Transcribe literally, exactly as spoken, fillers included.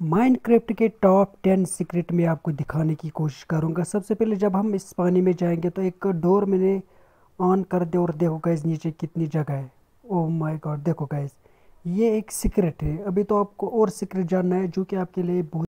Minecraft के top ten secret में आपको दिखाने की कोशिश करूंगा। सबसे पहले जब हम इस पानी में जाएंगे तो एक डोर मैंने ऑन कर दे और देखो गाइस नीचे कितनी जगह है। ओह माय गॉड, देखो गाइस ये एक सीक्रेट है। अभी तो आपको और सीक्रेट जानना है जो कि आपके लिए बहुत